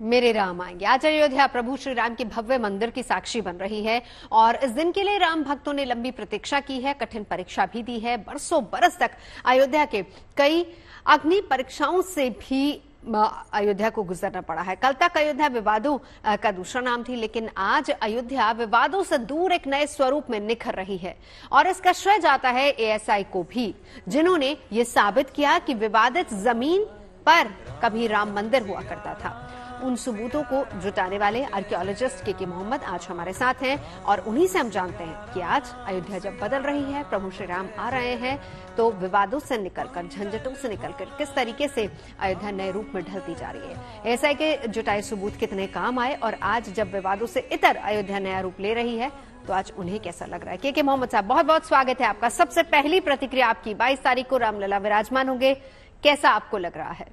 मेरे राम आएंगे। आज अयोध्या प्रभु श्री राम के भव्य मंदिर की साक्षी बन रही है और इस दिन के लिए राम भक्तों ने लंबी प्रतीक्षा की है, कठिन परीक्षा भी दी है। बरसों बरस तक अयोध्या के कई अग्नि परीक्षाओं से भी अयोध्या को गुजरना पड़ा है। कल तक अयोध्या विवादों का दूसरा नाम थी, लेकिन आज अयोध्या विवादों से दूर एक नए स्वरूप में निखर रही है और इसका श्रेय जाता है एएसआई को भी, जिन्होंने ये साबित किया कि विवादित जमीन पर कभी राम मंदिर हुआ करता था। उन सबूतों को जुटाने वाले आर्कियोलॉजिस्ट के मोहम्मद आज हमारे साथ हैं और उन्हीं से हम जानते हैं कि आज अयोध्या जब बदल रही है, प्रभु श्री राम आ रहे हैं, तो विवादों से निकलकर, झंझटों से निकलकर किस तरीके से अयोध्या नए रूप में ढलती जा रही है। ऐसा के जुटाए सबूत कितने काम आए और आज जब विवादों से इतर अयोध्या नया रूप ले रही है तो आज उन्हें कैसा लग रहा है। के मोहम्मद साहब, बहुत बहुत स्वागत है आपका। सबसे पहली प्रतिक्रिया आपकी, 22 तारीख को रामलला विराजमान होंगे, कैसा आपको लग रहा है?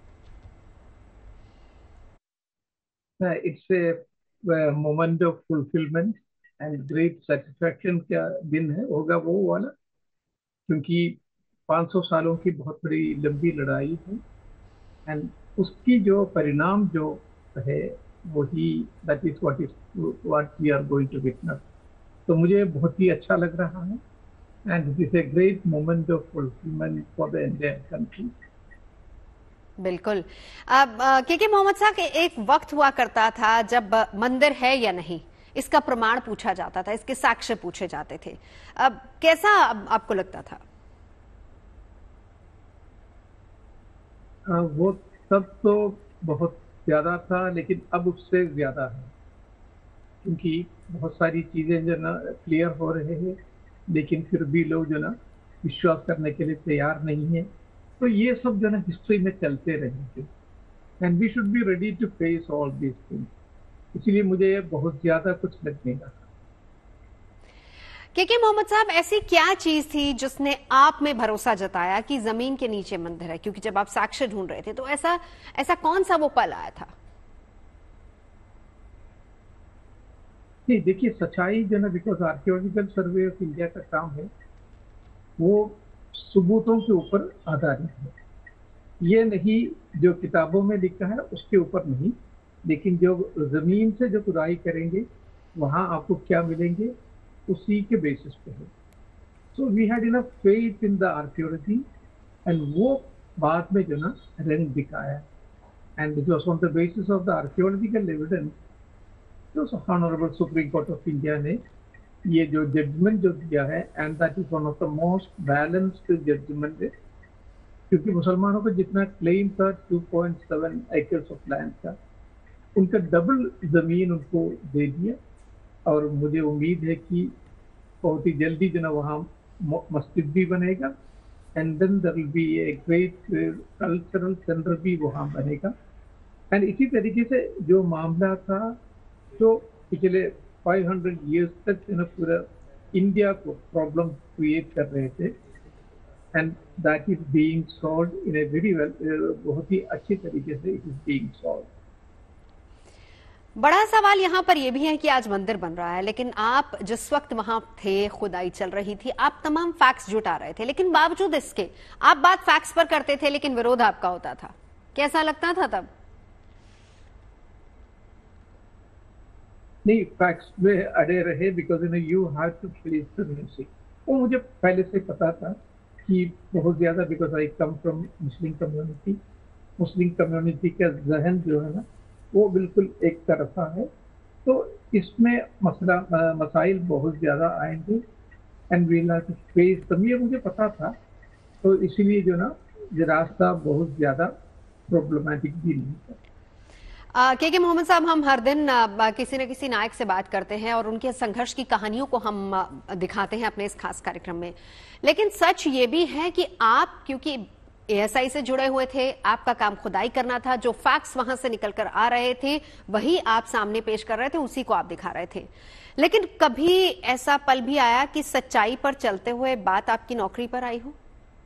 It's a moment of fulfilment and great satisfaction का दिन है होगा वो वाला, क्योंकि 500 सालों की बहुत बड़ी लंबी लड़ाई है एंड उसकी जो परिणाम जो है वही that is what we are going to witness. तो मुझे बहुत ही अच्छा लग रहा है and it is a great moment of fulfilment for the Indian country. बिल्कुल। अब के मोहम्मद साहब, एक वक्त हुआ करता था जब मंदिर है या नहीं इसका प्रमाण पूछा जाता था, इसके साक्ष्य पूछे जाते थे। अब कैसा आपको लगता था? वो सब तो बहुत ज्यादा था, लेकिन अब उससे ज्यादा है, क्योंकि बहुत सारी चीजें जो ना क्लियर हो रहे हैं, लेकिन फिर भी लोग जो ना विश्वास करने के लिए तैयार नहीं है। तो ये सब जो ना हिस्ट्री में चलते रहेंगे and we should be ready to face all these things. इसलिए मुझे बहुत ज्यादा कुछ लगने लगा। के मोहम्मद साहब, ऐसी क्या चीज थी जिसने आप में भरोसा जताया कि जमीन के नीचे मंदिर है? क्योंकि जब आप साक्ष्य ढूंढ रहे थे तो ऐसा कौन सा वो पल आया था? नहीं, देखिए, सच्चाई जो ना, because archaeological survey of India का काम है, वो सबूतों के ऊपर आधारित है। ये नहीं जो किताबों में लिखा है उसके ऊपर नहीं, लेकिन जो जमीन से जो खुदाई करेंगे वहां आपको क्या मिलेंगे उसी के बेसिस पे है। So we had enough faith in the archaeology and वो बाद में जो ना रंग दिखाया and it was on the basis of the archaeological evidence जो honourable supreme court of India ने ये जो जजमेंट जो दिया है, and that is one of the most balanced judgement, क्योंकि मुसलमानों का जितना क्लेम था 2.7 एकर्स ऑफ लैंड का, उनका डबल जमीन उनको दे दिया। और मुझे उम्मीद है कि बहुत ही जल्दी जो ना वहाँ मस्जिद भी बनेगा and then there will be a great cultural centre भी वहाँ बनेगा। एंड इसी तरीके से जो मामला था जो पिछले 500 ईयर्स तक पूरा इंडिया को प्रॉब्लम क्रिएट कर रहे थे, and that is being solved in a very well, बहुत ही अच्छी तरीके से इट इज बीइंग सॉल्व्ड। बड़ा सवाल यहाँ पर यह भी है कि आज मंदिर बन रहा है, लेकिन आप जिस वक्त वहां थे, खुदाई चल रही थी, आप तमाम फैक्ट्स जुटा रहे थे, लेकिन बावजूद इसके आप बात फैक्ट्स पर करते थे, लेकिन विरोध आपका होता था। कैसा लगता था तब? नहीं, फैक्ट्स में अड़े रहे, because you have to face the music. वो मुझे पहले से पता था कि बहुत ज्यादा, because I come from Muslim community. Muslim community का जहन जो है ना वो बिल्कुल एक तरफा है, तो इसमें मसाइल बहुत ज्यादा आएंगे and we have to face them। ये मुझे पता था, तो इसीलिए जो ना ये रास्ता बहुत ज्यादा प्रॉब्लमैटिक भी नहीं था। के मोहम्मद साहब, हम हर दिन किसी न किसी नायक से बात करते हैं और उनके संघर्ष की कहानियों को हम दिखाते हैं अपने इस खास कार्यक्रम में, लेकिन सच ये भी है कि आप, क्योंकि एएसआई से जुड़े हुए थे, आपका काम खुदाई करना था, जो फैक्ट्स वहां से निकलकर आ रहे थे वही आप सामने पेश कर रहे थे, उसी को आप दिखा रहे थे। लेकिन कभी ऐसा पल भी आया कि सच्चाई पर चलते हुए बात आपकी नौकरी पर आई हो?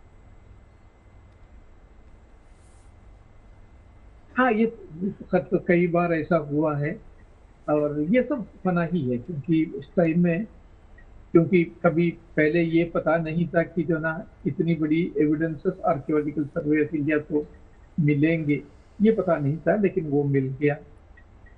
हाँ, ये तो कई बार ऐसा हुआ है और ये सब फना ही है, क्योंकि इस टाइम में, क्योंकि कभी पहले ये पता नहीं था कि जो ना इतनी बड़ी evidences archaeological survey of India को मिलेंगे, ये पता नहीं था, लेकिन वो मिल गया।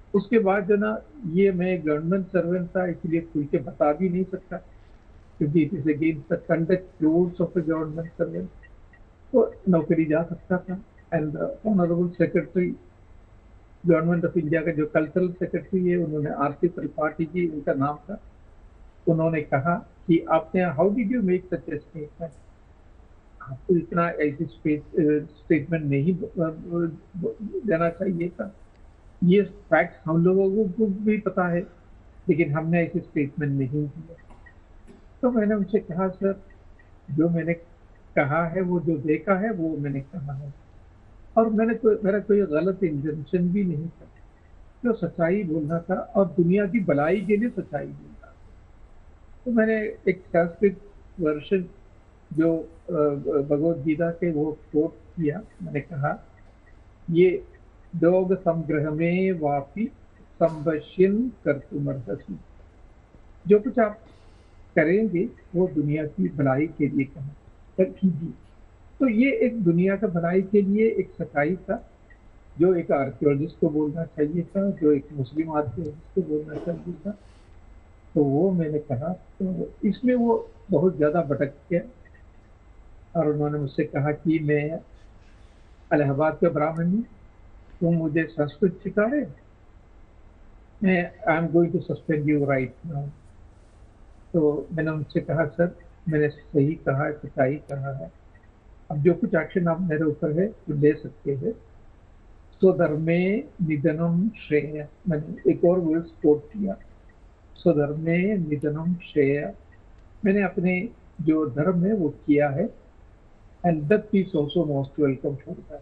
उसके बाद जो ना, ये मैं गवर्नमेंट सर्वेंट था इसलिए खुल के बता भी नहीं सकता, क्योंकि it is against the conduct rules of the government servant. तो नौकरी जा सकता था। And honourable secretary government of India का जो कल्चरल सेक्रेटरी है, उन्होंने आरसी त्रिपाठी जी उनका नाम था, उन्होंने कहा कि आपने how did you make such a statement, आपको इतना ऐसी स्टेटमेंट नहीं देना चाहिए था। ये फैक्ट हम लोगों को भी पता है, लेकिन हमने ऐसी स्टेटमेंट नहीं दिया। तो मैंने उनसे कहा, सर जो मैंने कहा है, वो जो देखा है वो मैंने कहा है, और मेरा कोई गलत इंटेंशन भी नहीं था, जो सच्चाई बोलना था और दुनिया की भलाई के लिए सच्चाई बोलना था। तो मैंने एक संस्कृत वर्षन जो भगवत गीता के वो कोट किया। मैंने कहा, ये दोग संग्रह में वापी संवश्यन कर्तुमर्हसि, जो कुछ आप करेंगे वो दुनिया की भलाई के लिए कीजिए। तो ये एक दुनिया का भलाई के लिए एक सच्चाई था, जो एक आर्कियोलॉजिस्ट को बोलना चाहिए था, जो एक मुस्लिम आर्कियोलॉजिस्ट को बोलना चाहिए था। तो वो मैंने कहा, तो इसमें वो बहुत ज्यादा भटक गया, और उन्होंने मुझसे कहा कि मैं इलाहाबाद का ब्राह्मण हूँ, तुम मुझे संस्कृत सिखा रहे, मैं I am going to suspend you right now. तो मैंने उनसे कहा, सर मैंने सही कहा है, सच्चाई कहा है, अब जो कुछ एक्शन आप मेरे ऊपर है तो ले सकते हैं। स्वधर्मे निधनम श्रेय, मैंने एक और वर्ड कोट किया, स्वधर्मे निधनम श्रेय, मैंने अपने जो धर्म है वो किया है, and death is also most welcome for that.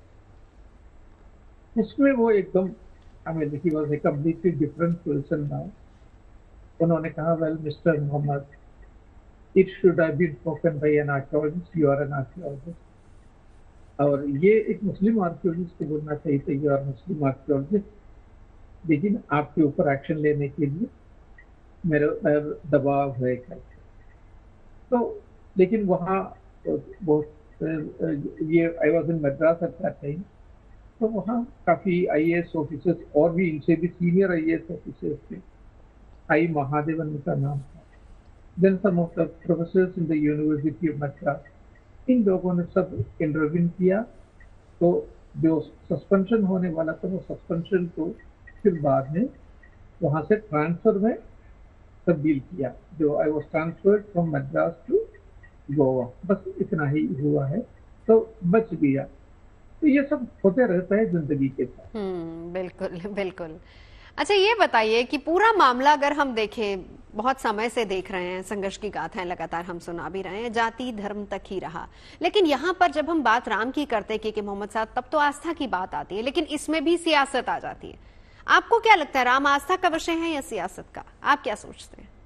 उसमें वो एकदम, I mean he was a completely different person now. उन्होंने कहा, well mister Muhammed, it should have been spoken by an archaeologist, you are an archaeologist. और ये एक मुस्लिम archaeologist को बोलना चाहिए था, यू आर मुस्लिम आर्कियोलॉजिस्ट, लेकिन आपके ऊपर एक्शन लेने के लिए मेरा दबाव है। तो लेकिन वहाँ बहुत ये I was in Madras at that time, तो वहाँ काफी आईएएस ऑफिसर्स और भी इनसे भी सीनियर आईएएस ऑफिसर्स थे। आई महादेवन उनका नाम था। Then some of the professors in the university of Madras, इन लोगों ने सब इंटरव्यू किया। तो जो सस्पेंशन होने वाला था, वो सस्पेंशन को फिर बाद में वहां से ट्रांसफर में तब्दील किया, जो I was transferred from Madras to Goa. बस इतना ही हुआ है, तो बच गया। तो ये सब होते रहता है जिंदगी के साथ। बिल्कुल बिल्कुल। अच्छा ये बताइए कि पूरा मामला अगर हम देखें, बहुत समय से देख रहे हैं, संघर्ष की गाथाएं लगातार हम सुना भी रहे हैं, जाति धर्म तक ही रहा, लेकिन यहाँ पर जब हम बात राम की करते हैं कि मोहम्मद साहब, तब तो आस्था की बात आती है, लेकिन इसमें भी सियासत आ जाती है। आपको क्या लगता है, राम आस्था का विषय है या सियासत का? आप क्या सोचते हैं?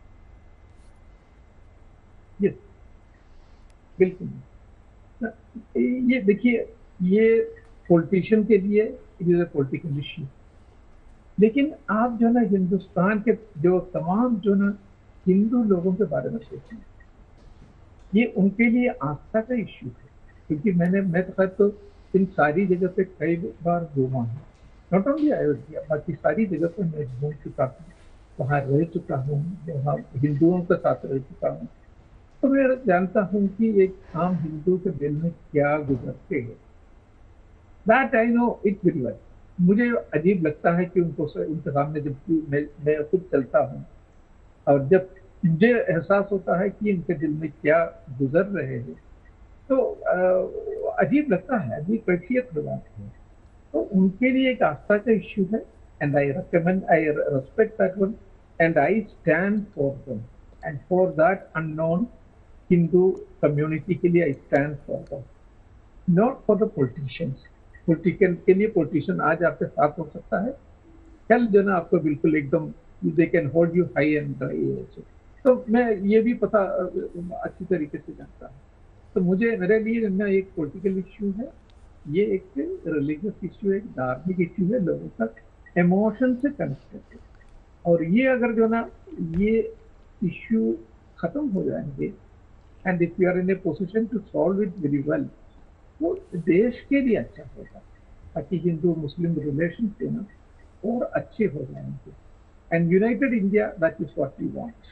यस, बिल्कुल। ये देखिए, ये पॉलिटिशियन के लिए it is a political issue, लेकिन आप जो ना हिंदुस्तान के जो तमाम जो ना हिंदू लोगों के बारे में सोचें, ये उनके लिए आस्था का इश्यू है। क्योंकि मैं तो इन सारी जगह पे कई बार घूमा हूँ, नॉट ओनली अयोध्या, बाकी सारी जगह पे मैं घूम चुका हूँ, वहाँ रह चुका हूँ, वहाँ हिंदुओं के साथ रह चुका हूँ। तो मैं जानता हूँ कि एक आम हिंदू के दिल में क्या गुजरते हैं। That I know it very well. मुझे अजीब लगता है कि उनके सामने जब मैं खुद चलता हूँ, और जब मुझे एहसास होता है कि इनके दिल में क्या गुजर रहे हैं, तो अजीब लगता है, अजीब कैफियत हो जाती है। तो उनके लिए एक आस्था का इश्यू है, and I respect that one, and I stand for them, and for that unknown Hindu community के लिए I stand for them, not for the politicians. Politician के लिए पॉलिटिशियन आज आपके साथ हो सकता है, कल जो ना आपको बिल्कुल एकदम they can hold you high and dry. तो मैं ये भी पता अच्छी तरीके से जानता हूँ। तो मेरे लिए ना एक पॉलिटिकल इश्यू है, ये एक रिलीजियस इश्यू है, एक धार्मिक इश्यू है, लोगों का इमोशन से कनेक्टेड है। और ये अगर जो ना ये इश्यू खत्म हो जाएंगे, and if you are in a position to solve it very well, वो देश के लिए अच्छा होगा। ताकि हिंदू मुस्लिम रिलेशन से ना और अच्छे हो जाएंगे। And united India, that is what we want.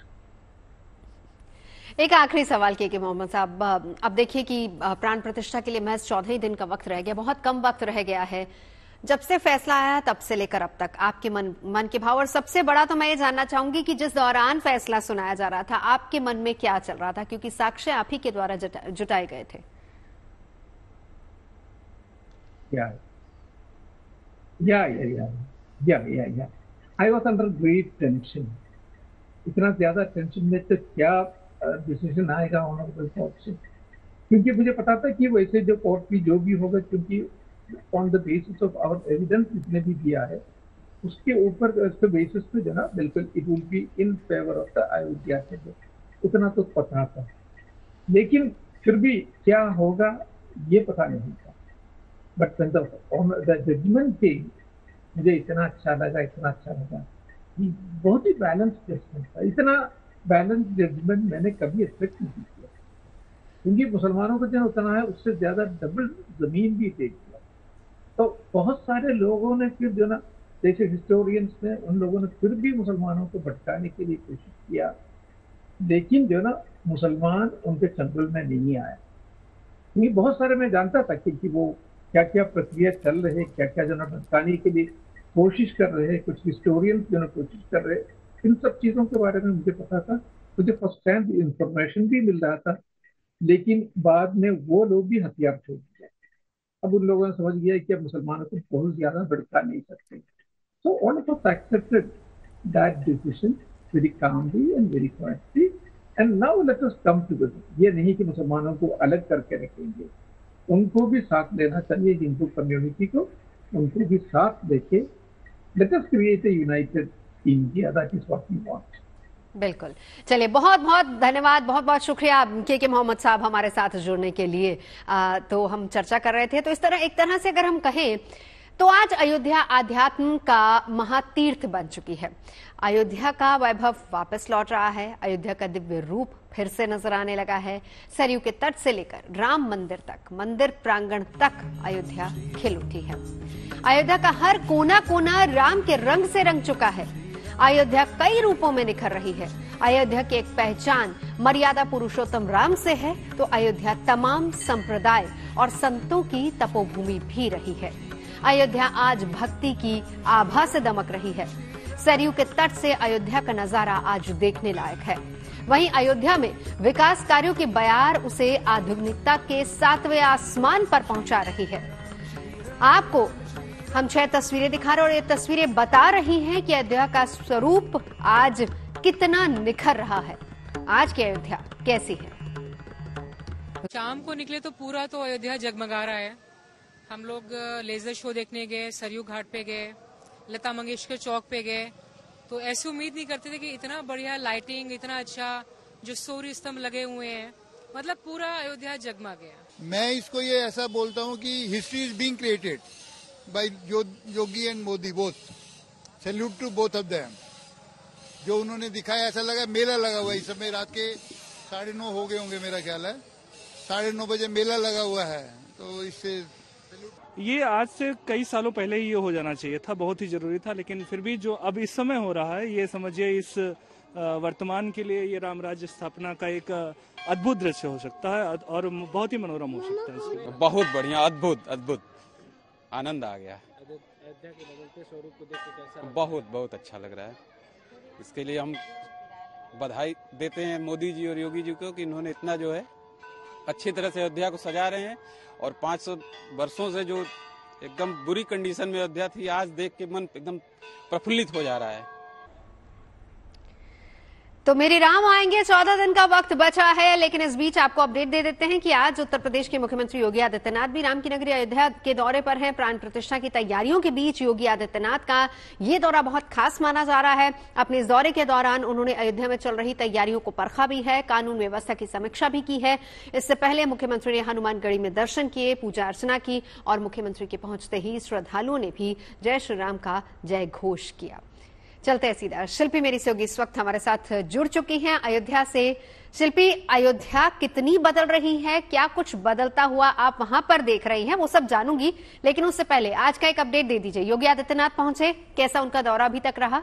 एक आखिरी सवाल के मोहम्मद साहब, अब देखिए कि प्राण प्रतिष्ठा के लिए महज 14 ही दिन का वक्त रह गया, बहुत कम वक्त रह गया है। जब से फैसला आया तब से लेकर अब तक आपके मन के भाव, और सबसे बड़ा तो मैं ये जानना चाहूंगी कि जिस दौरान फैसला सुनाया जा रहा था आपके मन में क्या चल रहा था, क्योंकि साक्ष्य आप ही के द्वारा जुटाए गए थे। I was under great tension. इतना ज्यादा टेंशन में तो क्या डिसीजन आएगा ऑनरेबल कोर्ट से, क्योंकि मुझे पता था कि वैसे जो कोर्ट की जो भी होगा, क्योंकि on the basis of our evidence जिसने भी दिया है उसके ऊपर उसके बेसिस पे जो ना बिल्कुल it will be in favour of the Ayodhya के, उतना तो पता था। लेकिन फिर भी क्या होगा ये पता नहीं था। बट द जजमेंट पे मुझे इतना अच्छा लगा, बहुत ही बैलेंस जजमेंट था। इतना बैलेंस जजमेंट मैंने कभी एक्सपेक्ट नहीं किया, क्योंकि मुसलमानों का जो उतना है उससे ज्यादा डबल जमीन भी दे दिया। तो बहुत सारे लोगों ने फिर जो ना, जैसे हिस्टोरियंस ने, उन लोगों ने फिर भी मुसलमानों को भटकाने के लिए कोशिश किया, लेकिन जो ना मुसलमान उनके चंगुल में नहीं आया। क्योंकि बहुत सारे मैं जानता था कि वो क्या क्या प्रक्रिया चल रहे, क्या क्या जो ना भटकाने के लिए कोशिश कर रहे हैं, कुछ हिस्टोरियंस जो ना कोशिश कर रहे, इन सब चीजों के बारे में मुझे पता था, मुझे फर्स्ट हैंड इंफॉर्मेशन भी मिल रहा था। लेकिन बाद में वो लोग भी हथियार छोड़ दिए। अब उन लोगों ने समझ लिया कि अब मुसलमानों को बहुत ज्यादा भड़का नहीं सकते। So all of us accepted that decision very calmly and very quietly, and now let us come together. ये नहीं कि मुसलमानों को अलग करके रखेंगे, उनको भी साथ लेना चाहिए, हिंदू कम्युनिटी को उनको भी साथ लेके let us create a united India, that is what we want. बिल्कुल, चलिए बहुत बहुत धन्यवाद, बहुत बहुत शुक्रिया के मोहम्मद साहब हमारे साथ जुड़ने के लिए। तो हम चर्चा कर रहे थे, तो इस तरह एक तरह से अगर हम कहें तो आज अयोध्या आध्यात्म का महातीर्थ बन चुकी है। अयोध्या का वैभव वापस लौट रहा है, अयोध्या का दिव्य रूप फिर से नजर आने लगा है। सरयू के तट से लेकर राम मंदिर तक, मंदिर प्रांगण तक अयोध्या खिल उठी है। अयोध्या का हर कोना कोना राम के रंग से रंग चुका है। अयोध्या कई रूपों में निखर रही है। अयोध्या की एक पहचान मर्यादा पुरुषोत्तम राम से है, तो अयोध्या तमाम संप्रदाय और संतों की तपोभूमि भी रही है। अयोध्या आज भक्ति की आभा से दमक रही है। सरयू के तट से अयोध्या का नजारा आज देखने लायक है। वहीं अयोध्या में विकास कार्यों की बयार उसे आधुनिकता के 7वें आसमान पर पहुंचा रही है। आपको हम 6 तस्वीरें दिखा रहे हैं और ये तस्वीरें बता रही हैं कि अयोध्या का स्वरूप आज कितना निखर रहा है। आज की अयोध्या कैसी है? शाम को निकले तो पूरा तो अयोध्या जगमगा रहा है। हम लोग लेजर शो देखने गए, सरयू घाट पे गए, लता मंगेशकर चौक पे गए, तो ऐसी उम्मीद नहीं करते थे कि इतना बढ़िया लाइटिंग, इतना अच्छा जो सूर्य स्तंभ लगे हुए हैं, मतलब पूरा अयोध्या जगमा गया। मैं इसको ये ऐसा बोलता हूँ कि history is being created by Yogi and Modi both. Salute to both of them. जो उन्होंने दिखाया, ऐसा लगा मेला लगा हुआ है। इस समय रात के 9:30 हो गए होंगे मेरा ख्याल है, 9:30 बजे मेला लगा हुआ है। तो इससे ये आज से कई सालों पहले ही ये हो जाना चाहिए था, बहुत ही जरूरी था। लेकिन फिर भी जो अब इस समय हो रहा है, ये समझिए इस वर्तमान के लिए ये राम राज्य स्थापना का एक अद्भुत दृश्य हो सकता है और बहुत ही मनोरम हो सकता है। इसके बहुत बढ़िया, अद्भुत अद्भुत आनंद आ गया। अयोध्या के बदलते स्वरूप को देख के कैसा? बहुत अच्छा लग रहा है। इसके लिए हम बधाई देते हैं मोदी जी और योगी जी को कि इन्होंने इतना जो है अच्छी तरह से अयोध्या को सजा रहे हैं। और 500 वर्षों से जो एकदम बुरी कंडीशन में अयोध्या थी, आज देख के मन एकदम प्रफुल्लित हो जा रहा है। तो मेरी राम आएंगे, 14 दिन का वक्त बचा है, लेकिन इस बीच आपको अपडेट दे देते हैं कि आज उत्तर प्रदेश के मुख्यमंत्री योगी आदित्यनाथ भी राम की नगरी अयोध्या के दौरे पर हैं। प्राण प्रतिष्ठा की तैयारियों के बीच योगी आदित्यनाथ का ये दौरा बहुत खास माना जा रहा है। अपने इस दौरे के दौरान उन्होंने अयोध्या में चल रही तैयारियों को परखा भी है, कानून व्यवस्था की समीक्षा भी की है। इससे पहले मुख्यमंत्री ने हनुमानगढ़ी में दर्शन किए, पूजा अर्चना की और मुख्यमंत्री के पहुंचते ही श्रद्धालुओं ने भी जय श्री राम का जय घोष किया। चलते हैं सीधा, शिल्पी मेरी सहयोगी इस वक्त हमारे साथ जुड़ चुकी हैं अयोध्या से। शिल्पी, अयोध्या कितनी बदल रही है, क्या कुछ बदलता हुआ आप वहां पर देख रही हैं, वो सब जानूंगी, लेकिन उससे पहले आज का एक अपडेट दे दीजिए। योगी आदित्यनाथ पहुंचे, कैसा उनका दौरा अभी तक रहा?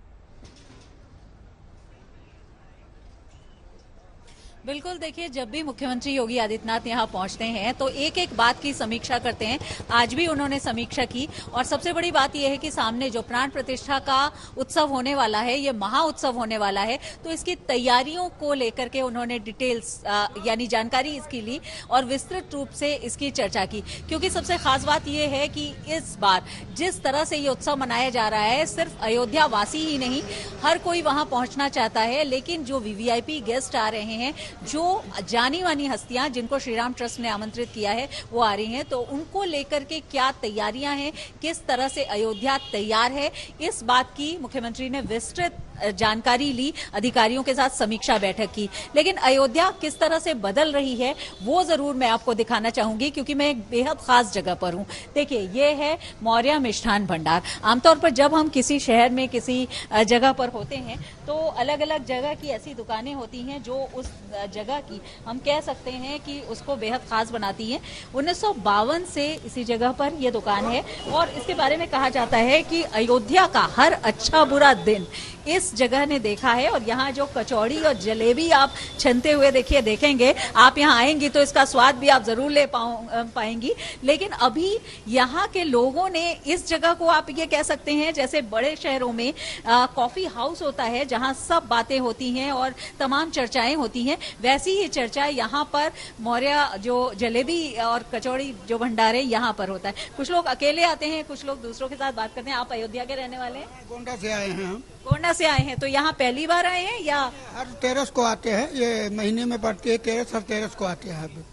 बिल्कुल, देखिए, जब भी मुख्यमंत्री योगी आदित्यनाथ यहाँ पहुंचते हैं तो एक एक बात की समीक्षा करते हैं। आज भी उन्होंने समीक्षा की और सबसे बड़ी बात यह है कि सामने जो प्राण प्रतिष्ठा का उत्सव होने वाला है, ये महा उत्सव होने वाला है, तो इसकी तैयारियों को लेकर के उन्होंने डिटेल्स यानी जानकारी इसकी ली और विस्तृत रूप से इसकी चर्चा की। क्योंकि सबसे खास बात यह है कि इस बार जिस तरह से ये उत्सव मनाया जा रहा है, सिर्फ अयोध्या वासी ही नहीं, हर कोई वहां पहुंचना चाहता है, लेकिन जो वीवीआईपी गेस्ट आ रहे हैं, जो जानी मानी हस्तियां जिनको श्रीराम ट्रस्ट ने आमंत्रित किया है, वो आ रही हैं, तो उनको लेकर के क्या तैयारियां हैं, किस तरह से अयोध्या तैयार है, इस बात की मुख्यमंत्री ने विस्तृत जानकारी ली, अधिकारियों के साथ समीक्षा बैठक की। लेकिन अयोध्या किस तरह से बदल रही है वो जरूर मैं आपको दिखाना चाहूंगी, क्योंकि मैं एक बेहद खास जगह पर हूं। देखिए, ये है मौर्य मिष्ठान भंडार। आमतौर पर जब हम किसी शहर में किसी जगह पर होते हैं तो अलग अलग जगह की ऐसी दुकानें होती हैं जो उस जगह की हम कह सकते हैं कि उसको बेहद खास बनाती हैं। 1952 से इसी जगह पर यह दुकान है और इसके बारे में कहा जाता है कि अयोध्या का हर अच्छा बुरा दिन इस जगह ने देखा है। और यहाँ जो कचौड़ी और जलेबी आप छनते हुए देखेंगे, आप यहाँ आएंगी तो इसका स्वाद भी आप जरूर ले पाएंगी। लेकिन अभी यहाँ के लोगों ने इस जगह को आप ये कह सकते हैं जैसे बड़े शहरों में कॉफी हाउस होता है जहाँ सब बातें होती हैं और तमाम चर्चाएं होती हैं, वैसी ही चर्चा यहाँ पर मौर्य जो जलेबी और कचौड़ी जो भंडार है यहाँ पर होता है। कुछ लोग अकेले आते हैं, कुछ लोग दूसरों के साथ बात करते हैं। आप अयोध्या के रहने वाले हैं? गोंडा से आए हैं हम। गोंडा से आए हैं, तो यहाँ पहली बार आए हैं या? हर 13 को आते हैं, ये महीने में पड़ती है 13, हर 13 को आते हैं। अभी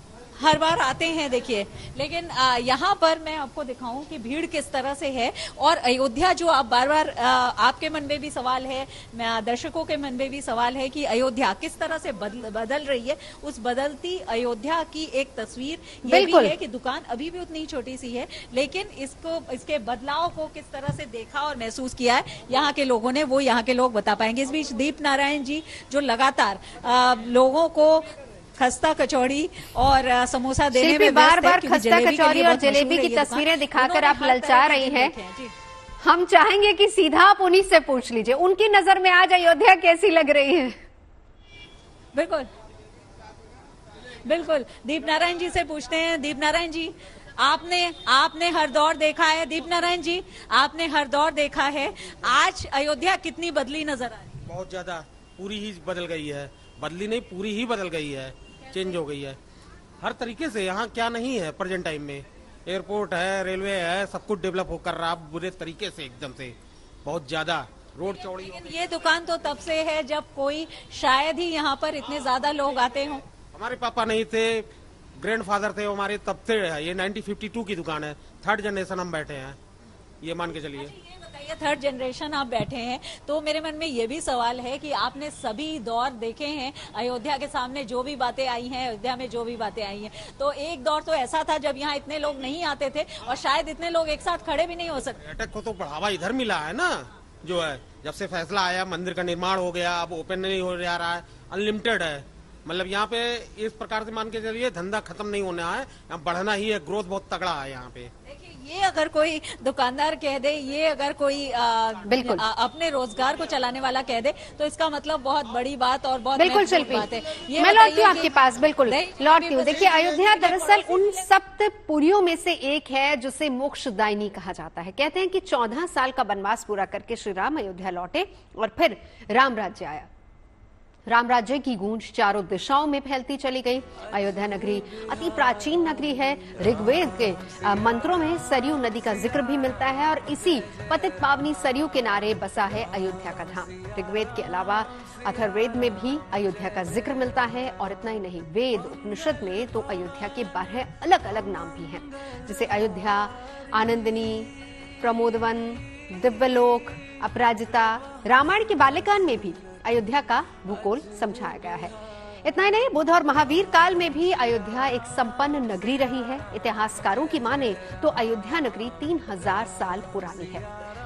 हर बार आते हैं, देखिए। लेकिन यहाँ पर मैं आपको दिखाऊं कि भीड़ किस तरह से है। और अयोध्या जो आप बार बार आपके मन में भी सवाल है, दर्शकों के मन में भी सवाल है कि अयोध्या किस तरह से बदल रही है। उस बदलती अयोध्या की एक तस्वीर ये भी है कि दुकान अभी भी उतनी छोटी सी है, लेकिन इसके बदलाव को किस तरह से देखा और महसूस किया है यहाँ के लोगों ने, वो यहाँ के लोग बता पाएंगे। इस बीच दीप नारायण जी जो लगातार लोगों को खस्ता कचौड़ी और समोसा देने में बार-बार खस्ता कचौड़ी और जलेबी की तस्वीरें दिखाकर आप ललचा रही हैं। हम चाहेंगे कि सीधा आप उन्हीं से पूछ लीजिए, उनकी नजर में आज अयोध्या कैसी लग रही है? बिल्कुल बिल्कुल, दीप नारायण जी से पूछते हैं। दीप नारायण जी, आपने हर दौर देखा है। दीप नारायण जी, आपने हर दौर देखा है, आज अयोध्या कितनी बदली नजर आ रही है? बहुत ज्यादा, पूरी ही बदल गई है। बदली नहीं, पूरी ही बदल गई है, चेंज हो गई है हर तरीके से। यहाँ क्या नहीं है प्रेजेंट टाइम में? एयरपोर्ट है, रेलवे है, सब कुछ डेवलप होकर रहा बुरे तरीके से, एकदम से बहुत ज्यादा रोड चौड़ी। ये दुकान तो तब से है जब कोई शायद ही यहाँ पर इतने ज्यादा लोग आते हों। हमारे पापा नहीं थे, ग्रैंडफादर थे हमारे, तब से है। ये 1952 की दुकान है, 3rd जनरेशन हम बैठे हैं, ये मान के चलिए। बताइए, 3rd जनरेशन आप बैठे हैं, तो मेरे मन में ये भी सवाल है कि आपने सभी दौर देखे हैं। अयोध्या के सामने जो भी बातें आई हैं, अयोध्या में जो भी बातें आई हैं, तो एक दौर तो ऐसा था जब यहाँ इतने लोग नहीं आते थे और शायद इतने लोग एक साथ खड़े भी नहीं हो सकते। पर्यटक को तो बढ़ावा इधर मिला है ना, जो है जब से फैसला आया, मंदिर का निर्माण हो गया, अब ओपन नहीं हो जा रहा है, अनलिमिटेड है। मतलब यहाँ पे इस प्रकार से मान के चलिए धंधा खत्म नहीं होना है, यहाँ बढ़ना ही है, ग्रोथ बहुत तगड़ा है यहाँ पे। देखिए, ये अगर कोई दुकानदार कह दे, ये अगर कोई बिल्कुल अपने रोजगार को चलाने वाला कह दे, तो इसका मतलब बहुत बड़ी बात और बहुत बिल्कुल शिल्पी बात है। मैं लौटती हूँ आपके पास, बिल्कुल लौटती हूँ। देखिए, अयोध्या दरअसल उन सप्तपुरियों में से एक है जिसे मोक्षदायिनी कहा जाता है। कहते हैं कि 14 साल का वनवास पूरा करके श्री राम अयोध्या लौटे और फिर राम राज्य आया। राम राज्य की गूंज चारों दिशाओं में फैलती चली गई। अयोध्या नगरी अति प्राचीन नगरी है। ऋग्वेद के मंत्रों में सरयू नदी का जिक्र भी मिलता है और इसी पतित पावनी सरयू किनारे बसा है अयोध्या का धाम। ऋग्वेद के अलावा अथर्ववेद में भी अयोध्या का जिक्र मिलता है और इतना ही नहीं, वेद उपनिषद में तो अयोध्या के 12 अलग अलग नाम भी हैं, जैसे अयोध्या, आनंदिनी, प्रमोदवन, दिव्यलोक, अपराजिता। रामायण के बाल्यकांड में भी अयोध्या का भूगोल समझाया गया है। इतना ही नहीं, बुद्ध और महावीर काल में भी अयोध्या एक संपन्न नगरी रही है। इतिहासकारों की माने तो अयोध्या नगरी 3000 साल पुरानी है।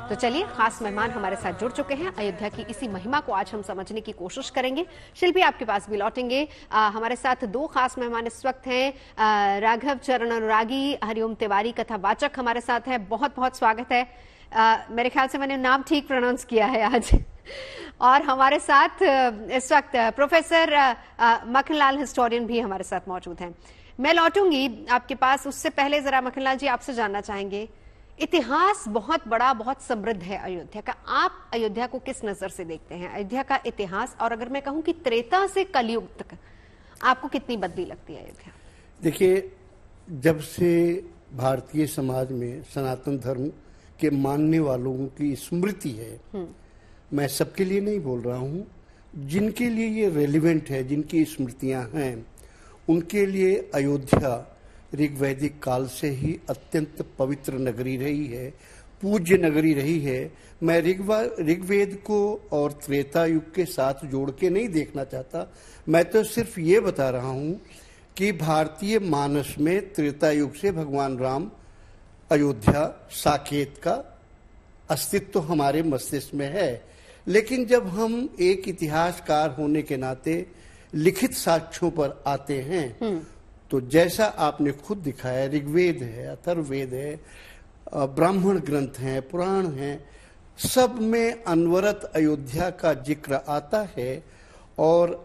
तो चलिए, खास मेहमान हमारे साथ जुड़ चुके हैं। अयोध्या की इसी महिमा को आज हम समझने की कोशिश करेंगे। शिल्पी, आपके पास भी लौटेंगे। हमारे साथ दो खास मेहमान इस वक्त हैं। राघव चरण अनुरागी, हरिओम तिवारी कथावाचक हमारे साथ है। बहुत बहुत स्वागत है। मेरे ख्याल से मैंने नाम ठीक प्रोनाउंस किया है आज। और हमारे साथ इस वक्त प्रोफेसर मक्खनलाल, हिस्टोरियन, भी हमारे साथ मौजूद हैं। मैं लौटूंगी आपके पास, उससे पहले जरा मक्खनलाल जी आपसे जानना चाहेंगे, इतिहास बहुत बड़ा, बहुत समृद्ध है अयोध्या का। आप अयोध्या को किस नजर से देखते हैं, अयोध्या का इतिहास? और अगर मैं कहूं कि त्रेता से कलयुग तक आपको कितनी बदली लगती है अयोध्या? देखिए, जब से भारतीय समाज में सनातन धर्म के मानने वालों की स्मृति है, मैं सबके लिए नहीं बोल रहा हूं, जिनके लिए ये रेलिवेंट है, जिनकी स्मृतियां हैं, उनके लिए अयोध्या ऋग्वैदिक काल से ही अत्यंत पवित्र नगरी रही है, पूज्य नगरी रही है। मैं ऋग्वेद को और त्रेता युग के साथ जोड़ के नहीं देखना चाहता, मैं तो सिर्फ ये बता रहा हूं कि भारतीय मानस में त्रेता युग से भगवान राम, अयोध्या, साकेत का अस्तित्व हमारे मस्तिष्क में है। लेकिन जब हम एक इतिहासकार होने के नाते लिखित साक्ष्यों पर आते हैं, तो जैसा आपने खुद दिखाया, ऋग्वेद है, अथर्ववेद है, ब्राह्मण ग्रंथ हैं, पुराण हैं, सब में अनवरत अयोध्या का जिक्र आता है। और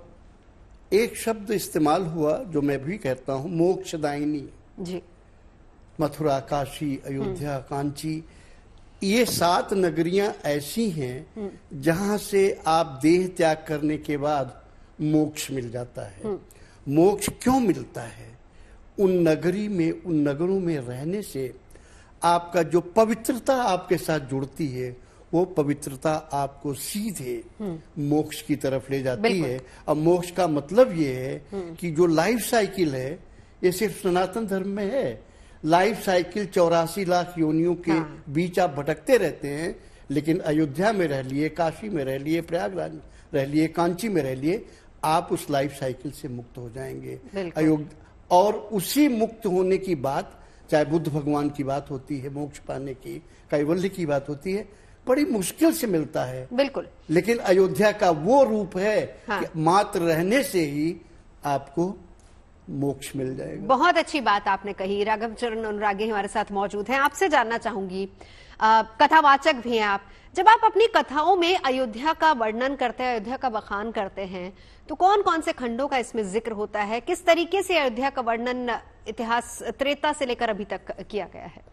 एक शब्द इस्तेमाल हुआ जो मैं भी कहता हूं, मोक्षदायिनी जी। मथुरा, काशी, अयोध्या, कांची, ये 7 नगरियां ऐसी हैं जहां से आप देह त्याग करने के बाद मोक्ष मिल जाता है। मोक्ष क्यों मिलता है? उन नगरी में, उन नगरों में रहने से आपका जो पवित्रता आपके साथ जुड़ती है, वो पवित्रता आपको सीधे मोक्ष की तरफ ले जाती है। अब मोक्ष का मतलब ये है कि जो लाइफ साइकिल है, ये सिर्फ सनातन धर्म में है। लाइफ साइकिल 84 लाख योनियों के बीच आप भटकते रहते हैं, लेकिन अयोध्या में रह लिए, काशी में रह लिए, प्रयागराज में रह लिए, कांची में रह लिए, आप उस लाइफ साइकिल से मुक्त हो जाएंगे। और उसी मुक्त होने की बात, चाहे बुद्ध भगवान की बात होती है, मोक्ष पाने की, कैवल्य की बात होती है, बड़ी मुश्किल से मिलता है। बिल्कुल। लेकिन अयोध्या का वो रूप है कि मात्र रहने से ही आपको मोक्ष मिल जाएगा। बहुत अच्छी बात आपने कही। राघव चरण अनुरागी हमारे साथ मौजूद हैं। आपसे जानना चाहूंगी, कथावाचक भी हैं आप, जब आप अपनी कथाओं में अयोध्या का वर्णन करते हैं, अयोध्या का बखान करते हैं, तो कौन कौन से खंडों का इसमें जिक्र होता है? किस तरीके से अयोध्या का वर्णन इतिहास त्रेता से लेकर अभी तक किया गया है?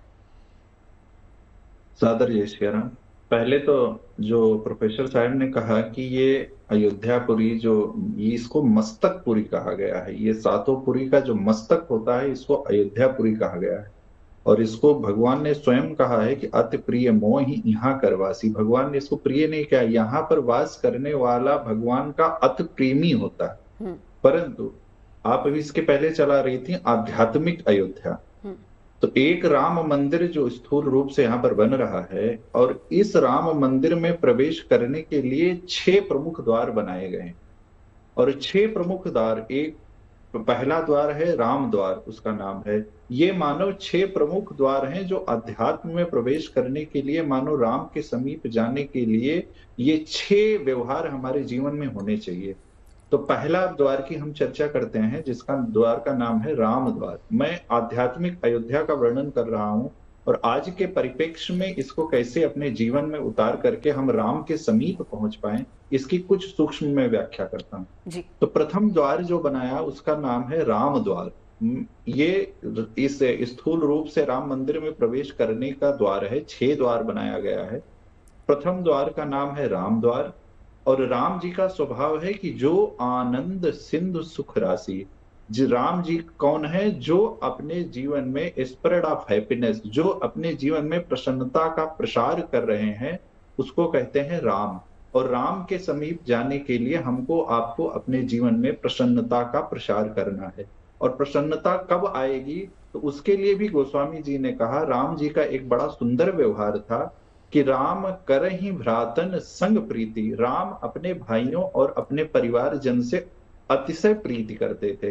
सादर जय श्री राम। पहले तो जो प्रोफेसर साहब ने कहा कि ये अयोध्यापुरी, जो इसको मस्तकपुरी कहा गया है, ये 7 पुरी का जो मस्तक होता है, इसको अयोध्यापुरी कहा गया है। और इसको भगवान ने स्वयं कहा है कि अति प्रिय मोह ही यहाँ करवासी। भगवान ने इसको प्रिय नहीं कहा, यहाँ पर वास करने वाला भगवान का अति प्रेमी होता है। परंतु आप अभी इसके पहले चला रही थी आध्यात्मिक अयोध्या, तो एक राम मंदिर जो स्थूल रूप से यहाँ पर बन रहा है, और इस राम मंदिर में प्रवेश करने के लिए 6 प्रमुख द्वार बनाए गए। और 6 प्रमुख द्वार, एक पहला द्वार है राम द्वार, उसका नाम है। ये मानो 6 प्रमुख द्वार हैं जो अध्यात्म में प्रवेश करने के लिए, मानो राम के समीप जाने के लिए, ये 6 व्यवहार हमारे जीवन में होने चाहिए। तो पहला द्वार की हम चर्चा करते हैं, जिसका द्वार का नाम है राम द्वार। मैं आध्यात्मिक अयोध्या का वर्णन कर रहा हूं, और आज के परिप्रेक्ष्य में इसको कैसे अपने जीवन में उतार करके हम राम के समीप पहुंच पाएं, इसकी कुछ सूक्ष्म में व्याख्या करता हूं। तो प्रथम द्वार जो बनाया उसका नाम है राम द्वार। ये इस स्थूल रूप से राम मंदिर में प्रवेश करने का द्वार है। 6 द्वार बनाया गया है। प्रथम द्वार का नाम है राम द्वार। और राम जी का स्वभाव है कि जो आनंद सिंधु सुख राशि, राम जी कौन है? जो अपने जीवन में स्प्रेड ऑफ हैप्पीनेस, जो अपने जीवन में प्रसन्नता का प्रसार कर रहे हैं, उसको कहते हैं राम। और राम के समीप जाने के लिए हमको, आपको अपने जीवन में प्रसन्नता का प्रसार करना है। और प्रसन्नता कब आएगी? तो उसके लिए भी गोस्वामी जी ने कहा, राम जी का एक बड़ा सुंदर व्यवहार था कि राम करहि भ्रातन संग प्रीति। राम अपने भाइयों और अपने परिवार जन से अतिशय प्रीति करते थे।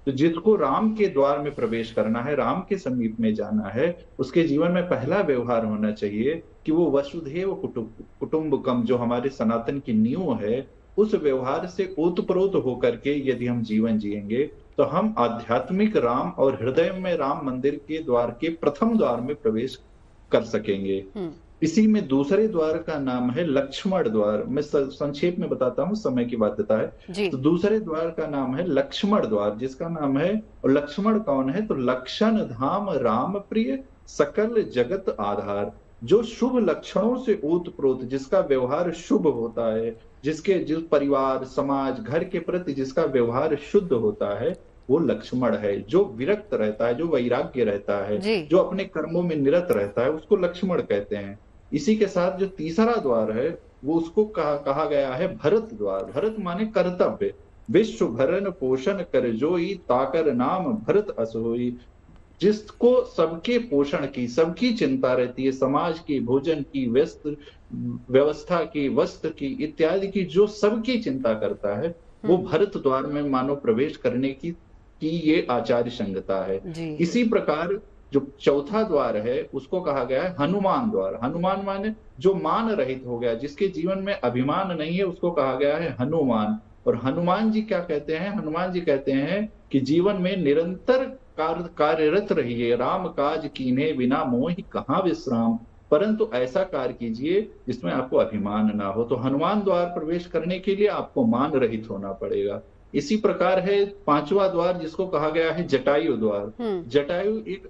तो जिसको राम के द्वार में प्रवेश करना है, राम के समीप में जाना है, उसके जीवन में पहला व्यवहार होना चाहिए कि वो वसुधैव कुटुंबकम, जो हमारे सनातन की नींव है, उस व्यवहार से ओतप्रोत होकर के यदि हम जीवन जिएंगे तो हम आध्यात्मिक राम और हृदय में राम मंदिर के द्वार के प्रथम द्वार में प्रवेश कर सकेंगे। इसी में दूसरे द्वार का नाम है लक्ष्मण द्वार। मैं संक्षेप में बताता हूँ, समय की बाध्यता है। तो दूसरे द्वार का नाम है लक्ष्मण द्वार, जिसका नाम है, और लक्ष्मण कौन है? तो लक्षण धाम राम प्रिय सकल जगत आधार, जो शुभ लक्षणों से ओतप्रोत, जिसका व्यवहार शुभ होता है, जिस परिवार समाज घर के प्रति जिसका व्यवहार शुद्ध होता है, वो लक्ष्मण है। जो विरक्त रहता है, जो वैराग्य रहता है, जो अपने कर्मों में निरत रहता है, उसको लक्ष्मण कहते हैं। इसी के साथ जो तीसरा द्वार है वो उसको कहा गया है भरत द्वार। भरत माने कर्तव्य। विश्व भरण पोषण कर जोई, ताकर नाम भरत असोई, जिसको सबके पोषण की, सबकी चिंता रहती है, समाज की, भोजन की, व्यवस्था की, वस्त्र की, इत्यादि की जो सबकी चिंता करता है, वो भरत द्वार में मानव प्रवेश करने की ये आचार्य संगता है। इसी प्रकार जो चौथा द्वार है उसको कहा गया है हनुमान द्वार। हनुमान माने जो मान रहित हो गया, जिसके जीवन में अभिमान नहीं है, उसको कहा गया है हनुमान। और हनुमान जी क्या कहते हैं? हनुमान जी कहते हैं कि जीवन में निरंतर कार्यरत रहिए, राम काज कीन्हे बिना मोहि कहाँ विश्राम, परंतु ऐसा कार्य कीजिए जिसमें आपको अभिमान ना हो। तो हनुमान द्वार प्रवेश करने के लिए आपको मान रहित होना पड़ेगा। इसी प्रकार है पांचवा द्वार, जिसको कहा गया है जटायु द्वार। जटायु एक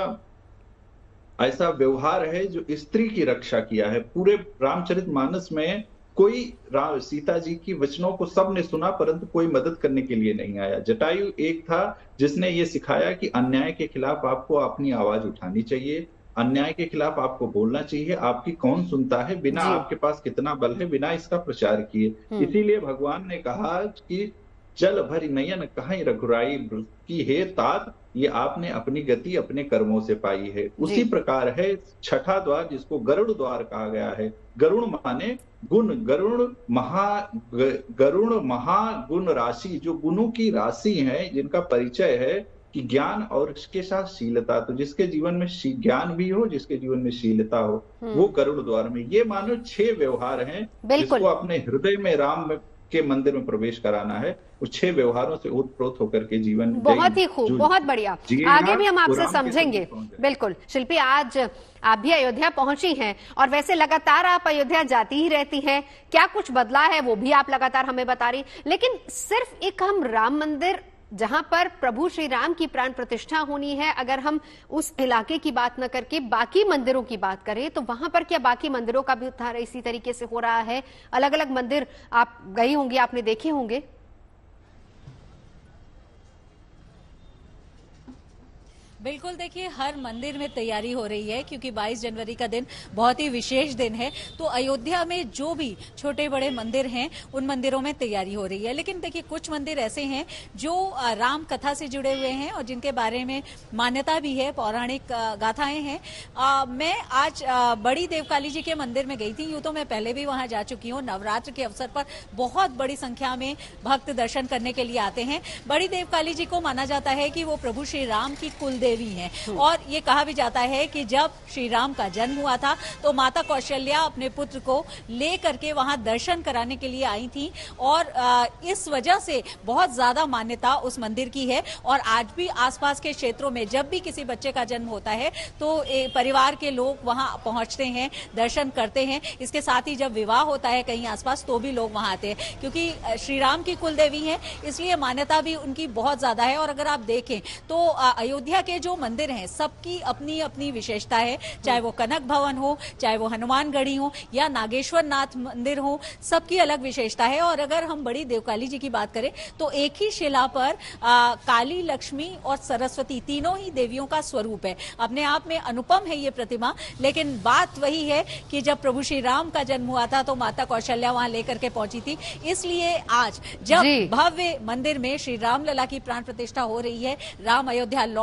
ऐसा व्यवहार है जो स्त्री की रक्षा किया है। पूरे रामचरितमानस में कोई सीता जी की वचनों को सबने सुना, परंतु कोई मदद करने के लिए नहीं आया। जटायु एक था जिसने ये सिखाया कि अन्याय के खिलाफ आपको अपनी आवाज उठानी चाहिए, अन्याय के खिलाफ आपको बोलना चाहिए। आपकी कौन सुनता है, बिना आपके पास कितना बल है, बिना इसका प्रचार किए। इसीलिए भगवान ने कहा कि जल भरी नयन कहीं रघुराई की है तात, ये आपने अपनी गति अपने कर्मों से पाई है। उसी प्रकार है छठा द्वार, जिसको गरुड़ द्वार कहा गया है। गरुड़ माने गुण, गरुड़ महागुण राशि, जो गुणों की राशि है, जिनका परिचय है कि ज्ञान और इसके साथ शीलता। तो जिसके जीवन में ज्ञान भी हो, जिसके जीवन में शीलता हो, वो गरुड़ द्वार में। ये मानो 6 व्यवहार हैं जिसको अपने हृदय में राम के मंदिर में प्रवेश कराना है। उस 6 व्यवहारों से ओतप्रोत होकर के जीवन बहुत ही खूब, बहुत बढ़िया। आगे भी हम आपसे समझेंगे। बिल्कुल शिल्पी, आज आप भी अयोध्या पहुंची हैं और वैसे लगातार आप अयोध्या जाती ही रहती हैं, क्या कुछ बदला है वो भी आप लगातार हमें बता रही, लेकिन सिर्फ एक हम राम मंदिर जहां पर प्रभु श्री राम की प्राण प्रतिष्ठा होनी है, अगर हम उस इलाके की बात न करके बाकी मंदिरों की बात करें तो वहां पर क्या बाकी मंदिरों का भी उद्धार इसी तरीके से हो रहा है? अलग अलग मंदिर आप गई होंगी, आपने देखे होंगे। बिल्कुल, देखिए हर मंदिर में तैयारी हो रही है क्योंकि 22 जनवरी का दिन बहुत ही विशेष दिन है। तो अयोध्या में जो भी छोटे बड़े मंदिर हैं उन मंदिरों में तैयारी हो रही है। लेकिन देखिए कुछ मंदिर ऐसे हैं जो राम कथा से जुड़े हुए हैं और जिनके बारे में मान्यता भी है, पौराणिक गाथाएं हैं। मैं आज बड़ी देवकाली जी के मंदिर में गई थी। यूं तो मैं पहले भी वहां जा चुकी हूँ। नवरात्र के अवसर पर बहुत बड़ी संख्या में भक्त दर्शन करने के लिए आते हैं। बड़ी देवकाली जी को माना जाता है कि वो प्रभु श्री राम की कुल देवी हैं और ये कहा भी जाता है कि जब श्री राम का जन्म हुआ था तो माता कौशल्या अपने पुत्र को लेकर के वहां दर्शन कराने के लिए आई थी और इस वजह से बहुत ज्यादा मान्यता उस मंदिर की है। और आज भी आसपास के क्षेत्रों में जब भी किसी बच्चे का जन्म होता है तो परिवार के लोग वहां पहुंचते हैं, दर्शन करते हैं। इसके साथ ही जब विवाह होता है कहीं आसपास तो भी लोग वहां आते हैं क्योंकि श्री राम की कुल देवी है, इसलिए मान्यता भी उनकी बहुत ज्यादा है। और अगर आप देखें तो अयोध्या के जो मंदिर हैं सबकी अपनी अपनी विशेषता है, चाहे वो कनक भवन हो, चाहे वो हनुमानगढ़ी हो या नागेश्वर नाथ मंदिर हो, सबकी अलग विशेषता है। और अगर हम बड़ी देवकाली जी की बात करें तो एक ही शिला पर काली, लक्ष्मी और सरस्वती तीनों ही देवियों का स्वरूप है। अपने आप में अनुपम है ये प्रतिमा। लेकिन बात वही है कि जब प्रभु श्री राम का जन्म हुआ था तो माता कौशल्या वहां लेकर के पहुंची थी, इसलिए आज जब भव्य मंदिर में श्री राम लला की प्राण प्रतिष्ठा हो रही है, राम अयोध्या लौट रहे हैं,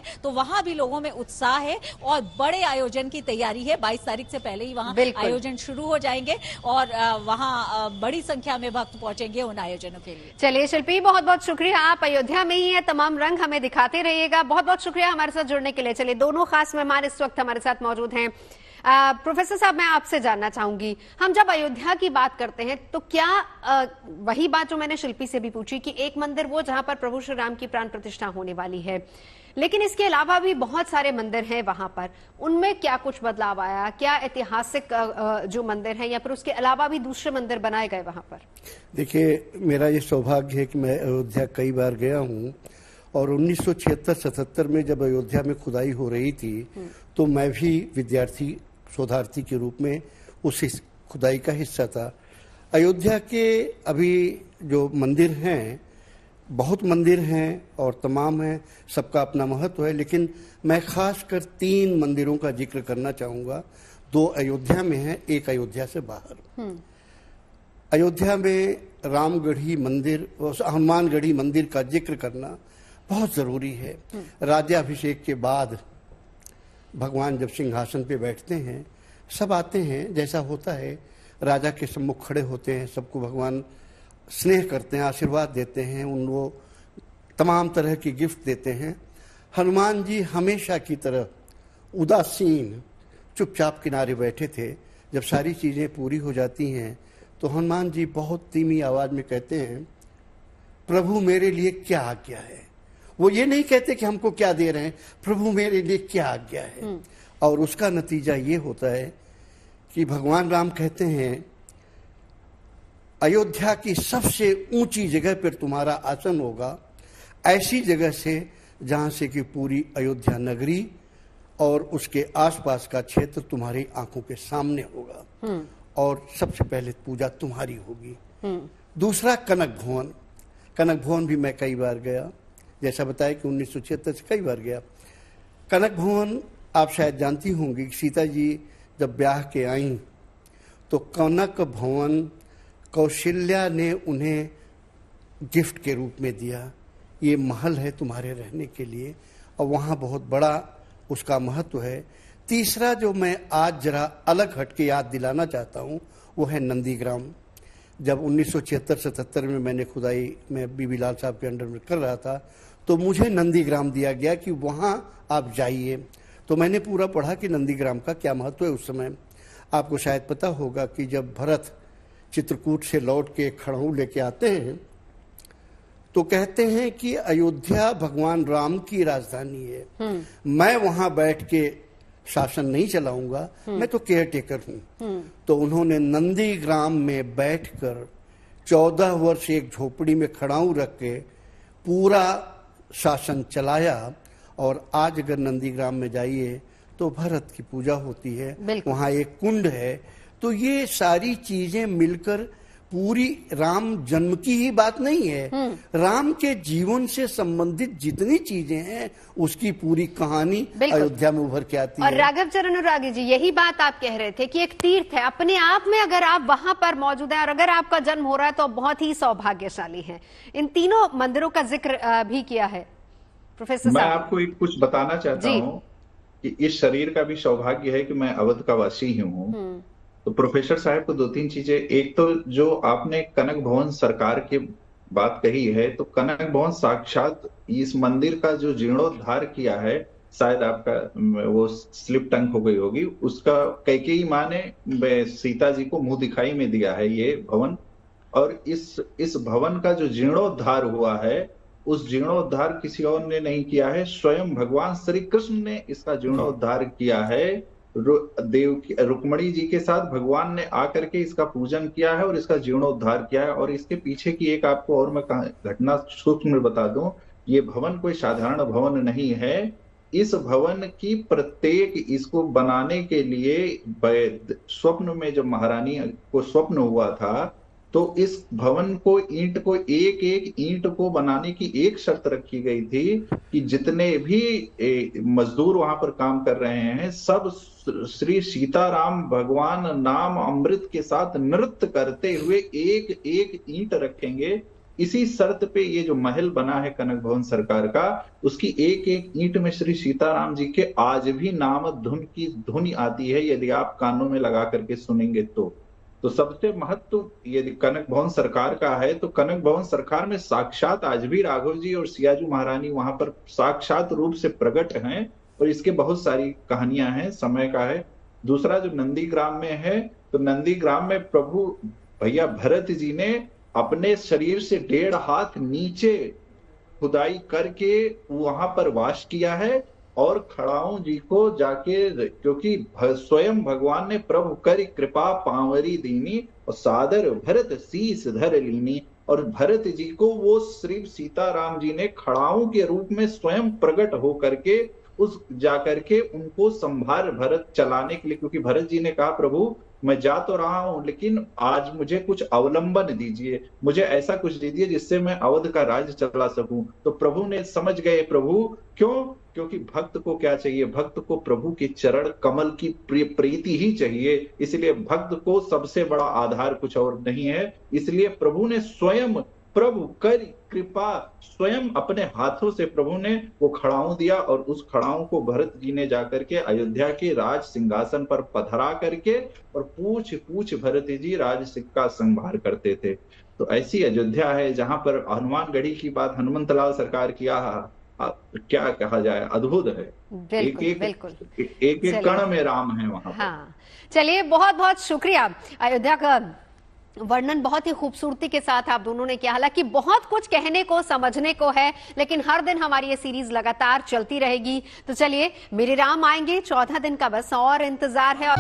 तो वहां भी लोगों में उत्साह है और बड़े आयोजन की तैयारी है। 22 तारीख से पहले ही वहां आयोजन शुरू हो जाएंगे और वहां बड़ी संख्या में भक्त पहुंचेंगे उन आयोजनों के लिए। चलिए शिल्पी, बहुत बहुत शुक्रिया। आप अयोध्या में ही है, तमाम रंग हमें दिखाते रहिएगा। बहुत बहुत शुक्रिया हमारे साथ जुड़ने के लिए। चलिए, दोनों खास मेहमान इस वक्त हमारे साथ मौजूद हैं। प्रोफेसर साहब, मैं आपसे जानना चाहूंगी, हम जब अयोध्या की बात करते हैं तो क्या वही बात जो मैंने शिल्पी से भी पूछी कि एक मंदिर वो जहां पर प्रभु श्री राम की प्राण प्रतिष्ठा होने वाली है, लेकिन इसके अलावा भी बहुत सारे मंदिर हैं वहां पर, उनमें क्या कुछ बदलाव आया? क्या ऐतिहासिक जो मंदिर है या फिर उसके अलावा भी दूसरे मंदिर बनाए गए वहां पर? देखिए, मेरा ये सौभाग्य है कि मैं अयोध्या कई बार गया हूँ और 1976-77 में जब अयोध्या में खुदाई हो रही थी तो मैं भी विद्यार्थी शोधार्थी के रूप में उस खुदाई का हिस्सा था। अयोध्या के अभी जो मंदिर हैं, बहुत मंदिर हैं और तमाम हैं, सबका अपना महत्व है, लेकिन मैं खासकर 3 मंदिरों का जिक्र करना चाहूँगा। 2 अयोध्या में हैं, एक अयोध्या से बाहर। अयोध्या में रामगढ़ी मंदिर और हनुमानगढ़ी मंदिर का जिक्र करना बहुत ज़रूरी है। राज्याभिषेक के बाद भगवान जब सिंहासन पे बैठते हैं, सब आते हैं, जैसा होता है राजा के सम्मुख खड़े होते हैं, सबको भगवान स्नेह करते हैं, आशीर्वाद देते हैं, उनको तमाम तरह की गिफ्ट देते हैं। हनुमान जी हमेशा की तरह उदासीन चुपचाप किनारे बैठे थे। जब सारी चीज़ें पूरी हो जाती हैं तो हनुमान जी बहुत धीमी आवाज़ में कहते हैं, प्रभु मेरे लिए क्या आज्ञा है। वो ये नहीं कहते कि हमको क्या दे रहे हैं, प्रभु मेरे लिए क्या आज्ञा है। और उसका नतीजा ये होता है कि भगवान राम कहते हैं, अयोध्या की सबसे ऊंची जगह पर तुम्हारा आसन होगा, ऐसी जगह से जहां से कि पूरी अयोध्या नगरी और उसके आसपास का क्षेत्र तुम्हारी आंखों के सामने होगा और सबसे पहले पूजा तुम्हारी होगी। दूसरा कनक भवन। कनक भवन भी मैं कई बार गया, जैसा बताया कि 1976 से कई बार गया। कनक भवन आप शायद जानती होंगी, सीता जी जब ब्याह के आईं तो कनक भवन कौशल्या ने उन्हें गिफ्ट के रूप में दिया, ये महल है तुम्हारे रहने के लिए, और वहाँ बहुत बड़ा उसका महत्व है। तीसरा जो मैं आज जरा अलग हट के याद दिलाना चाहता हूँ वो है नंदीग्राम। जब 1976-77 में मैंने खुदाई में बीबी लाल साहब के अंडर में कर रहा था तो मुझे नंदीग्राम दिया गया कि वहाँ आप जाइए। तो मैंने पूरा पढ़ा कि नंदीग्राम का क्या महत्व है। उस समय आपको शायद पता होगा कि जब भरत चित्रकूट से लौट के खड़ाऊ लेके आते हैं तो कहते हैं कि अयोध्या भगवान राम की राजधानी है, मैं वहां बैठ के शासन नहीं चलाऊंगा, मैं तो केयर टेकर हूं। तो उन्होंने नंदीग्राम में बैठकर 14 वर्ष एक झोपड़ी में खड़ाऊ रख के पूरा शासन चलाया। और आज अगर नंदीग्राम में जाइए तो भरत की पूजा होती है, वहां एक कुंड है। तो ये सारी चीजें मिलकर पूरी राम जन्म की ही बात नहीं है, राम के जीवन से संबंधित जितनी चीजें हैं उसकी पूरी कहानी अयोध्या में उभर के आती है। और राघव चरण अनुरागी जी, यही बात आप कह रहे थे कि एक तीर्थ है अपने आप में, अगर आप वहां पर मौजूद हैं और अगर आपका जन्म हो रहा है तो बहुत ही सौभाग्यशाली है। इन तीनों मंदिरों का जिक्र भी किया है प्रोफेसर मैं साहब। आपको एक कुछ बताना चाहता हूँ कि इस शरीर का भी सौभाग्य है कि मैं अवध का वासी ही हूँ। तो प्रोफेसर साहब को 2-3 चीजें, एक तो जो आपने कनक भवन सरकार की बात कही है, तो कनक भवन साक्षात इस मंदिर का जो जीर्णोद्धार किया है, शायद आपका वो स्लिप टंग हो गई होगी, उसका कैकेयी माँ ने सीता जी को मुंह दिखाई में दिया है ये भवन। और इस भवन का जो जीर्णोद्धार हुआ है, उस जीर्णोद्धार किसी और ने नहीं किया है, स्वयं भगवान श्री कृष्ण ने इसका जीर्णोद्धार किया है। रुक्मणी जी के साथ भगवान ने आकर के इसका पूजन किया है और इसका जीर्णोद्धार किया है। और इसके पीछे की एक आपको और मैं घटना सूक्ष्म में बता दूं, ये भवन कोई साधारण भवन नहीं है। इस भवन की प्रत्येक, इसको बनाने के लिए स्वप्न में जब महारानी को स्वप्न हुआ था तो इस भवन को एक एक ईंट को बनाने की एक शर्त रखी गई थी कि जितने भी मजदूर वहां पर काम कर रहे हैं सब श्री सीताराम भगवान नाम अमृत के साथ नृत्य करते हुए एक एक ईंट रखेंगे इसी शर्त पे ये जो महल बना है कनक भवन सरकार का, उसकी एक एक ईंट में श्री सीताराम जी के आज भी नाम धुन की धुनी आती है, यदि आप कानों में लगा करके सुनेंगे तो सबसे महत्व यदि कनक भवन सरकार का है तो कनक भवन सरकार में साक्षात आज भी राघव जी और सियाजू महारानी वहां पर साक्षात रूप से प्रकट हैं, और इसके बहुत सारी कहानियां हैं, समय का है। दूसरा जो नंदीग्राम में है, तो नंदीग्राम में प्रभु भैया भरत जी ने अपने शरीर से 1.5 हाथ नीचे खुदाई करके वहां पर वास किया है, और खड़ाऊं जी को जाके, क्योंकि स्वयं भगवान ने प्रभु कर कृपा पावरी दीनी और सादर भरत शीस धर लीनी, और भरत जी को वो श्री सीताराम जी ने खड़ाऊं के रूप में स्वयं प्रकट हो करके उस जाकर के उनको संभार भरत चलाने के लिए, क्योंकि भरत जी ने कहा प्रभु मैं जा तो रहा हूं लेकिन आज मुझे कुछ अवलंबन दीजिए, मुझे ऐसा कुछ दीजिए जिससे मैं अवध का राज चला सकूं। तो प्रभु ने समझ गए, प्रभु क्यों, क्योंकि भक्त को क्या चाहिए, भक्त को प्रभु के चरण कमल की प्रीति ही चाहिए, इसलिए भक्त को सबसे बड़ा आधार कुछ और नहीं है। इसलिए प्रभु ने स्वयं प्रभु कर कृपा स्वयं अपने हाथों से प्रभु ने वो खड़ाऊं दिया, और उस खड़ाऊं को भरत जी ने जाकर के अयोध्या के राज सिंहासन पर पधरा करके और पूछ पूछ भरत जी राज सिक्का संभार करते थे। तो ऐसी अयोध्या है जहां पर हनुमानगढ़ी की बात हनुमंत लाल सरकार किया, क्या कहा जाए, अद्भुत है। एक कण में राम है वहां पर। हाँ, चलिए बहुत बहुत शुक्रिया। अयोध्या का वर्णन बहुत ही खूबसूरती के साथ आप दोनों ने किया। हालांकि बहुत कुछ कहने को समझने को है, लेकिन हर दिन हमारी ये सीरीज लगातार चलती रहेगी। तो चलिए, मेरे राम आएंगे 14 दिन का बस और इंतजार है।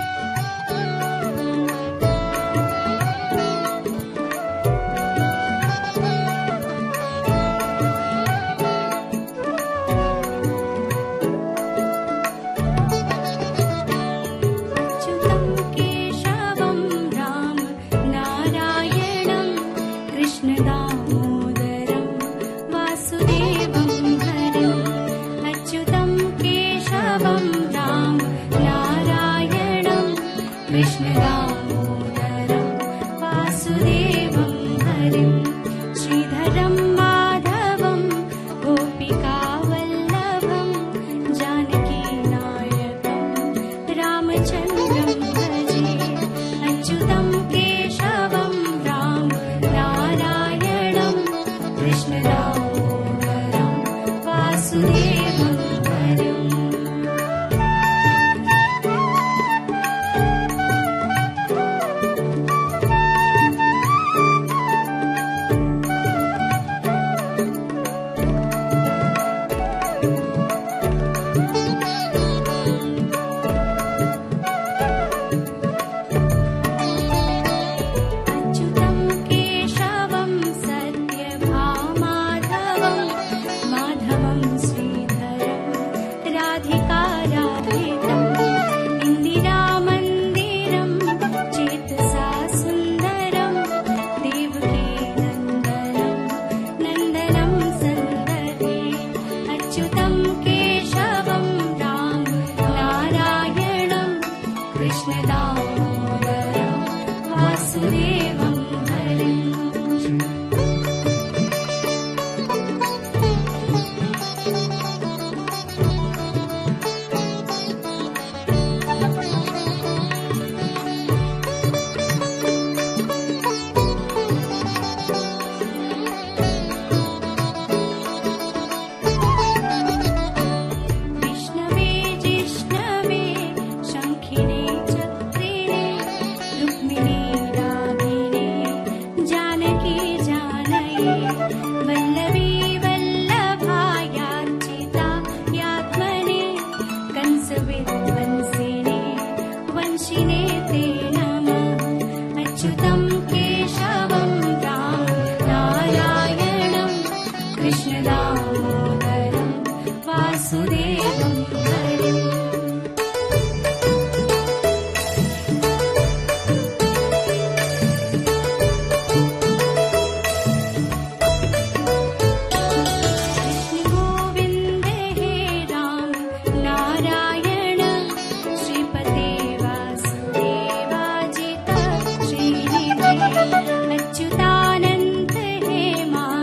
अच्युतानंत हे मा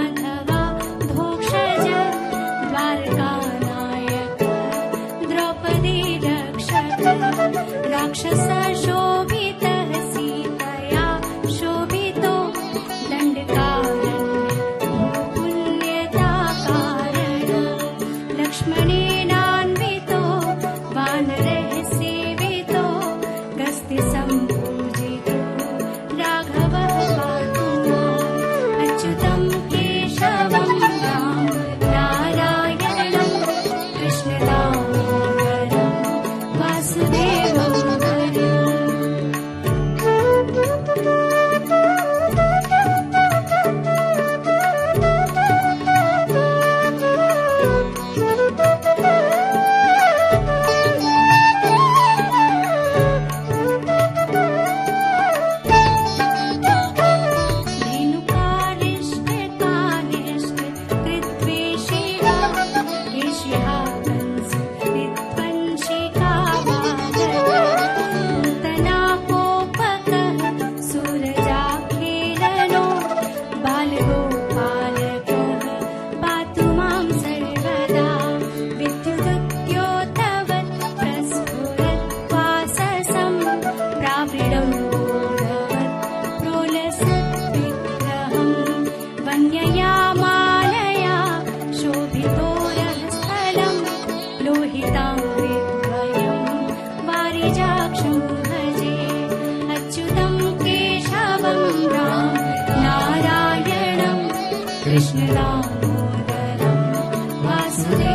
कृष्ण दामोदरं वासुदेवं